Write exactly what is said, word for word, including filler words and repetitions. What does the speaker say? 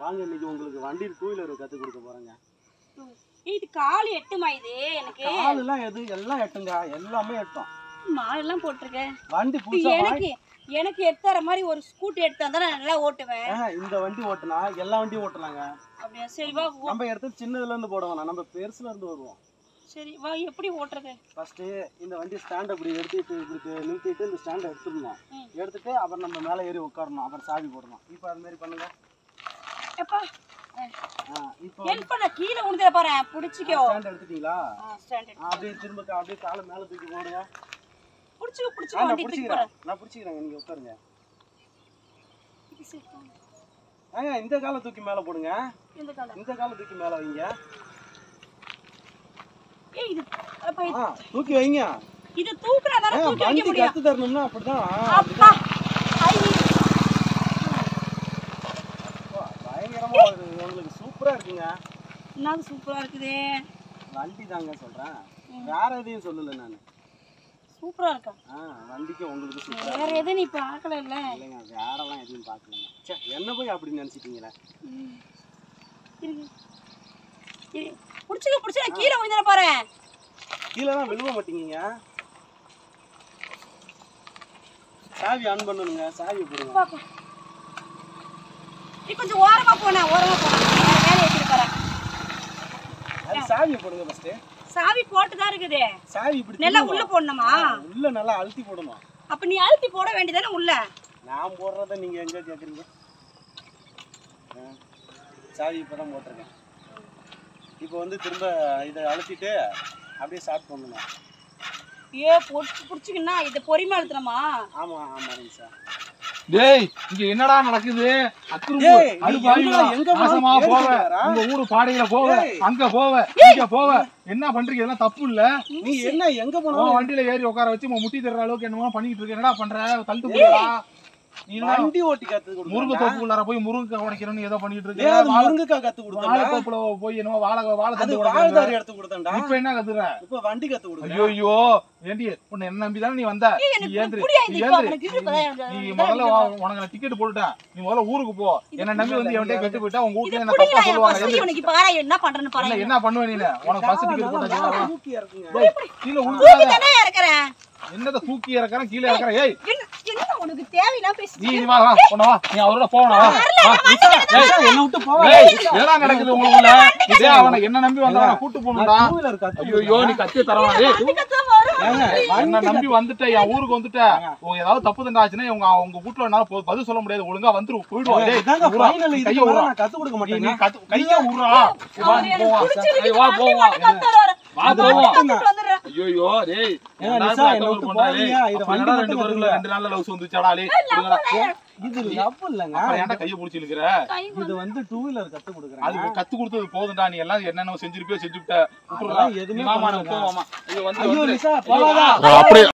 வாங்க இன்னைக்கு உங்களுக்கு வண்டி டூ வீலர் கத்து கொடுக்க போறேங்க. இது கால் எட்டுமா இது எனக்கு? கால் எல்லாம் எது எல்லாம் எட்டுங்க, எல்லாமே எட்டும். மாலை எல்லாம் போட்டுருக்கேன். வண்டி புதுசா எனக்கு எனக்கு எடுத்துற மாதிரி ஒரு ஸ்கூட்டி எடுத்தா தான் நான் நல்லா ஓட்டுவேன். இந்த வண்டி ஓட்டுனா எல்லா வண்டியும் ஓட்டலாங்க. அப்படியே சரி வா. நம்ம எடுத்து சின்னதுல இருந்து போடுவோம், நம்ம பெருசுல இருந்து வருவோம். சரி வா, எப்படி ஓட்டுறது? ஃபர்ஸ்ட் இந்த வண்டி ஸ்டாண்ட் அப்படி எடுத்துட்டு இப்படி நிறுத்திட்டு இந்த ஸ்டாண்டை எடுத்துடணும். எடுத்துட்டு அப்புறம் நம்ம மேலே ஏறி உட்காரணும், அப்புறம் சாவி போடணும். இப்போ அது மாதிரி பண்ணுங்க. எப்பா இப்போ ஹெல்ப் பண்ண, கீழே விழுந்துற பாறேன், பிடிச்சிக்கோ. ஸ்டாண்ட் எடுத்துட்டீங்களா? ஸ்டாண்ட் அப்படியே திரும்ப அப்படியே காலை மேலே தூக்கி போடுங்க. பிடிச்சிக்கோ பிடிச்சிக்கோ, வண்டி தூக்கி போறேன். நான் பிடிச்சிக்கிறேன், நீங்க உட்காருங்க. ஏங்க இந்த காலை தூக்கி மேலே போடுங்க. இந்த காலை இந்த காலை தூக்கி மேலே வைங்க. ஏய் இது அப்ப ஆ தூக்கி வைங்க. இது தூக்குறா தான தூக்கி வைக்க முடியும். கத்து தரணும்னா அப்படிதான். அப்பா ஐ பயங்கரமா உங்களுக்கு சூப்பரா இருக்குங்க. என்னது சூப்பரா இருக்குது? வண்டி தாங்க சொல்றேன், வேற எதையும் சொல்லல நான். சூப்பரா இருக்கா? ஆ வண்டிக்கு உங்களுக்கு சூப்பரா. வேற எதுவும் நீ பார்க்கல இல்ல? இல்லைங்க, வேறலாம் எதுவும் பார்க்கலங்க. சே என்ன போய் அப்படி நினைச்சிட்டீங்களே. இருங்க புடிச்சுக்க புடிச்சு நான் கீழே விழுந்துற பாறேன். கீழே தான் விழுவ மாட்டீங்க. சாவி ஆன் பண்ணணுங்க, சாவி போடுங்க. நீ கொஞ்சம் ஓரமா போனா, ஓரமா போனா மேலே ஏத்திட்டு போறேன். அது சாவி போடுங்க ஃபர்ஸ்ட். சாவி போட்டு தான் இருக்குது. சாவி இப்படி நல்லா உள்ள போடணுமா? உள்ள நல்லா அழுத்தி போடணும். அப்ப நீ அழுத்தி போட வேண்டியதானே உள்ள? நான் போடுறத நீங்க எங்க கேக்குறீங்க? சாவி இப்பதான் போட்டிருக்கேன். இப்போ வந்து திரும்ப இதை அழுத்திட்டு அப்படியே ஸ்டார்ட் பண்ணணும். ஏ பொடிச்சு புடிச்சிக்கன்னா இத பொறிமா அழுத்துறமா? ஆமா ஆமாங்க சார். டேய் இங்க என்னடா நடக்குது? அக்குறும்பு அடுபாயில எங்க மாசமா போவ, உங்க ஊரு பாடையில போவ, அங்க போவ, இங்க போவ, என்ன பண்றீங்க? இதெல்லாம் தப்பு இல்ல. நீ என்ன எங்க போனாலும் வண்டியில ஏறி உட்கார வச்சு முட்டி தர்ற அளவுக்கு என்னமோ பண்ணிட்டு இருக்க. என்னடா பண்ற? தள்ளிட்டு போறா. நீ வண்டி ஓட்டி கத்து கொடுங்க. முருங்கை தோப்புக்குள்ளார போய் முருங்கை உடைக்கிறேன்னு ஏதோ பண்ணிட்டு இருக்க. முருங்கைக்காய் கத்து கொடுத்தா வாழை தோப்புல போய் என்னமோ வாழை வாழை தண்டு வாழைதாரி எடுத்து கொடுத்தேன்டா. இப்ப என்ன கத்துற? இப்ப வண்டி கத்து கொடுங்க. ஐயோ ஐயோ ஏண்டி உன்னை என்ன நம்பி தானே நீ வந்த? நீ ஏந்திரு நீ முதல்ல உனக்கு நான் டிக்கெட் போட்டுட்டேன். நீ முதல்ல ஊருக்கு போ. என்ன நம்பி வந்து எவன்டே கெட்டு போயிட்டா உங்க வீட்டுல என்ன தப்பா சொல்லுவாங்க. என்ன பண்றேன்னு பாரு. என்ன பண்ணுவ நீ? உனக்கு பஸ் டிக்கெட் போட்டா தூக்கி இறக்குங்க. கீழ உள்ள இறக்குறேன். என்னத தூக்கி இறக்குறேன், கீழ இறக்குறேன். ஏய் என்ன உனக்கு தேவைனா பேசி. நீ வா வா போடா வா. நீ அவரோட போடா வா. ஏய் என்ன விட்டு போ. ஏய் என்ன நடக்குது உங்களுக்குள்ள? இதே அவனை என்ன நம்பி வந்தவன கூட்டி போணும்டா. ஐயோ ஐயோ நீ கத்தி தரவா. ஏய் என்ன நம்பி வந்துட்ட, என் ஊருக்கு வந்துட்ட. உங்க ஏதாவது தப்பு தண்டா ஆச்சுனா உங்க உங்க வீட்ல என்னால பதில் சொல்ல முடியாது. ஒழுங்கா வந்துரு போய்டுவா. டேய் ஃபைனல் இது நான் கத்து கொடுக்க மாட்டேன். நீ கைய உறா. வா போ வா. ஏய் வா போ வா. வா போ வா. ஐயோ ஐயோ டேய் என்ன கவர் பண்றானே. இது வண்டி ரெண்டு பேருக்குள்ள ரெண்டு நாள்ல லவ் வந்துச்சாடா டேய். இது லவ் இல்லங்க. அப்புறம் ஏன்டா கைய புடிச்சு இழுக்குற? இது வந்து டூ வீலர் கத்து கொடுக்கறேன். அது கத்து கொடுத்தது போதும்டா. நீ எல்லாம் என்னென்ன செஞ்சிருப்பியோ செஞ்சுட்ட. விட்டுறா. எதுமே மாமா நான் போவாமா. ஐயோ வந்து ஐயோ நிஷா போவாதா. அப்படியே